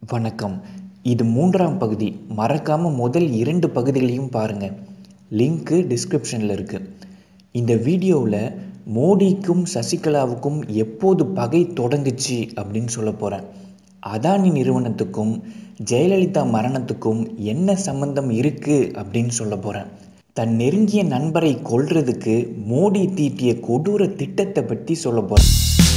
வணக்கம். இது 3ஆம் பகுதி. மறக்காம முதல் 2 பகுதிகளையும் பாருங்க. லிங்க்கு டிஸ்கிரிப்ஷனில் இருக்குது. இந்த வீடியோவில் மோடிக்கும் சசிகலாவுக்கும் எப்போது பகை தொடங்குச்சு அப்படின்னு சொல்ல போகிறேன். அதானி நிறுவனத்துக்கும் ஜெயலலிதா மரணத்துக்கும் என்ன சம்பந்தம் இருக்குது அப்படின்னு சொல்ல போகிறேன். தன் நெருங்கிய நண்பரை கொல்றதுக்கு மோடி தீட்டிய கொடூர திட்டத்தை பற்றி சொல்ல போகிறேன்.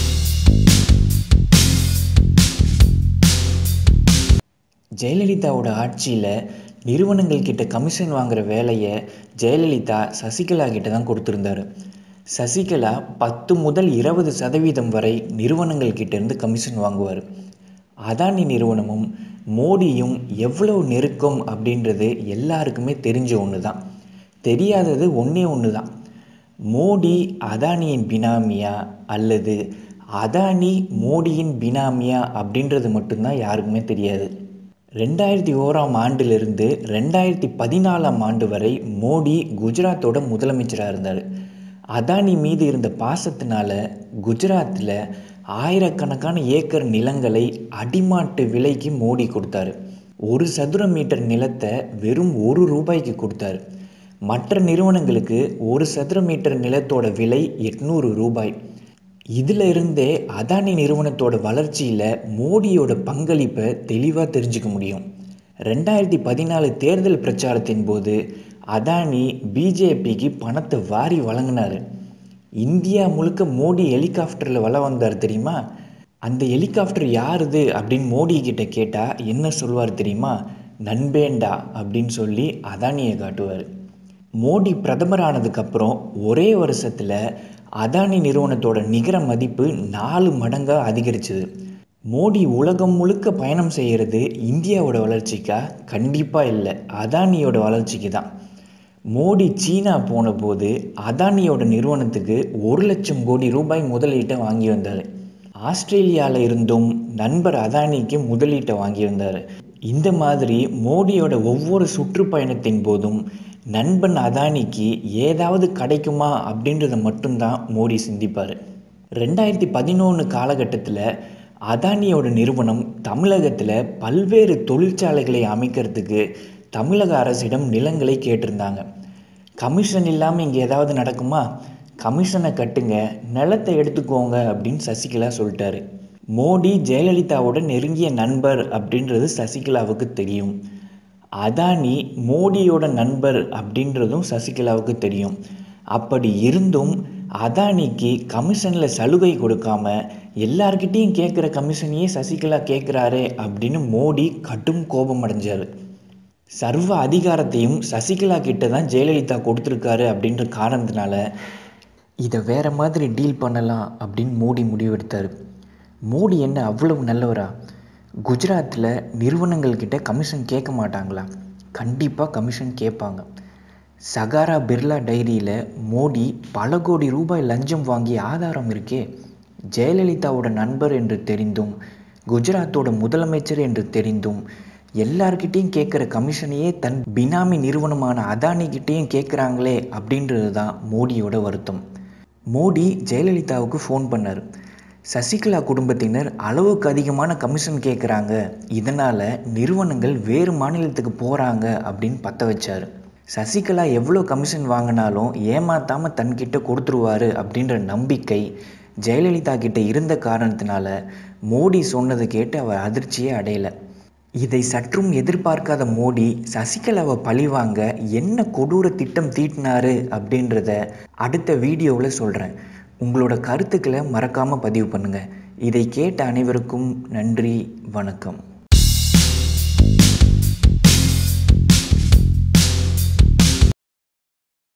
ஜெயலலிதாவோட ஆட்சியில் நிறுவனங்கள் கிட்ட கமிஷன் வாங்குகிற வேலையை ஜெயலலிதா சசிகலா கிட்ட தான் கொடுத்துருந்தாரு. சசிகலா 10 முதல் 20% வரை நிறுவனங்கள் கிட்டேருந்து கமிஷன் வாங்குவார். அதானி நிறுவனமும் மோடியும் எவ்வளோ நெருக்கம் அப்படின்றது எல்லாருக்குமே தெரிஞ்ச ஒன்று தான். தெரியாதது ஒன்று தான். மோடி அதானியின் பினாமியா அல்லது அதானி மோடியின் பினாமியா அப்படின்றது மட்டும்தான் யாருக்குமே தெரியாது. 2001ஆம் ஆண்டிலிருந்து 2014ஆம் ஆண்டு வரை மோடி குஜராத்தோட முதலமைச்சராக இருந்தார். அதானி மீது இருந்த பாசத்தினால குஜராத்தில் ஆயிரக்கணக்கான ஏக்கர் நிலங்களை அடிமாட்டு விலைக்கு மோடி கொடுத்தாரு. 1 சதுர மீட்டர் நிலத்தை வெறும் ₹1 கொடுத்தாரு. மற்ற நிறுவனங்களுக்கு 1 சதுர மீட்டர் நிலத்தோட விலை ₹800. இதில் இருந்தே அதானி நிறுவனத்தோட வளர்ச்சியில் மோடியோட பங்களிப்பை தெளிவாக தெரிஞ்சுக்க முடியும். 2014 தேர்தல் பிரச்சாரத்தின் போது அதானி பிஜேபிக்கு பணத்தை வாரி வழங்கினார். இந்தியா முழுக்க மோடி ஹெலிகாப்டரில் வந்தார் தெரியுமா? அந்த ஹெலிகாப்டர் யாருது அப்படின்னு மோடி கிட்ட கேட்டால் என்ன சொல்வார் தெரியுமா? நண்பேண்டா அப்படின்னு சொல்லி அதானியை காட்டுவார். மோடி பிரதமர் ஆனதுக்கப்புறம் ஒரே வருஷத்தில் அதானி நிறுவனத்தோட நிகர மதிப்பு 4 மடங்காக அதிகரிச்சது. மோடி உலகம் முழுக்க பயணம் செய்கிறது இந்தியாவோட வளர்ச்சிக்கா? கண்டிப்பாக இல்லை, அதானியோட வளர்ச்சிக்கு தான். மோடி சீனா போன போது அதானியோட நிறுவனத்துக்கு ₹1,00,000 கோடி முதலீட்டை வாங்கி வந்தார். ஆஸ்திரேலியாவில் இருந்தும் நண்பர் அதானிக்கு முதலீட்டை வாங்கி வந்தார். இந்த மாதிரி மோடியோட ஒவ்வொரு சுற்றுப்பயணத்தின் போதும் நண்பன் அதானிக்கு ஏதாவது கிடைக்குமா அப்படின்றத மட்டும்தான் மோடி சிந்திப்பார். 2011 காலகட்டத்தில் அதானியோட நிறுவனம் தமிழகத்தில் பல்வேறு தொழிற்சாலைகளை அமைக்கிறதுக்கு தமிழக அரசிடம் நிலங்களை கேட்டிருந்தாங்க. கமிஷன் இல்லாமல் இங்கே ஏதாவது நடக்குமா? கமிஷனை கட்டுங்க, நிலத்தை எடுத்துக்கோங்க அப்படின்னு சசிகலா சொல்லிட்டாரு. மோடி ஜெயலலிதாவோட நெருங்கிய நண்பர் அப்படின்றது சசிகலாவுக்கு தெரியும். அதானி மோடியோட நண்பர் அப்படின்றதும் சசிகலாவுக்கு தெரியும். அப்படி இருந்தும் அதானிக்கு கமிஷனில் சலுகை கொடுக்காம எல்லார்கிட்டையும் கேட்குற கமிஷனையே சசிகலா கேட்குறாரே அப்படின்னு மோடி கடும் கோபம் அடைஞ்சார். சர்வ அதிகாரத்தையும் சசிகலா கிட்ட தான் ஜெயலலிதா கொடுத்துருக்காரு அப்படின்ற காரணத்தினால இதை வேற மாதிரி டீல் பண்ணலாம் அப்படின்னு மோடி முடிவெடுத்தார். மோடி என்ன அவ்வளவு நல்லவரா? குஜராத்தில் நிறுவனங்கள்கிட்ட கமிஷன் கேட்க மாட்டாங்களா? கண்டிப்பாக கமிஷன் கேட்பாங்க. சகாரா பிர்லா டைரியில் மோடி பல கோடி ரூபாய் லஞ்சம் வாங்கிய ஆதாரம் இருக்கே. ஜெயலலிதாவோட நண்பர் என்று தெரிந்தும் குஜராத்தோட முதலமைச்சர் என்று தெரிந்தும் எல்லார்கிட்டையும் கேட்குற கமிஷனையே தன் பினாமி நிறுவனமான அதானிக்கிட்டேயும் கேட்குறாங்களே அப்படின்றது தான் மோடியோட வருத்தம். மோடி ஜெயலலிதாவுக்கு ஃபோன் பண்ணார். சசிகலா குடும்பத்தினர் அளவுக்கு அதிகமான கமிஷன் கேட்குறாங்க, இதனால் நிறுவனங்கள் வேறு மாநிலத்துக்கு போகிறாங்க அப்படின்னு பற்ற வச்சார். சசிகலா எவ்வளோ கமிஷன் வாங்கினாலும் ஏமாத்தாமல் தன்கிட்ட கொடுத்துருவார் அப்படின்ற நம்பிக்கை ஜெயலலிதா கிட்ட இருந்த காரணத்தினால மோடி சொன்னதை கேட்டு அவர் அதிர்ச்சியே அடையலை. இதை சற்றும் எதிர்பார்க்காத மோடி சசிகலாவை பழிவாங்க என்ன கொடூர திட்டம் தீட்டினாரு அப்படின்றத அடுத்த வீடியோவில் சொல்கிறேன். உங்களோட கருத்துக்களை மறக்காமல் பதிவு பண்ணுங்கள். இதை கேட்ட அனைவருக்கும் நன்றி, வணக்கம்.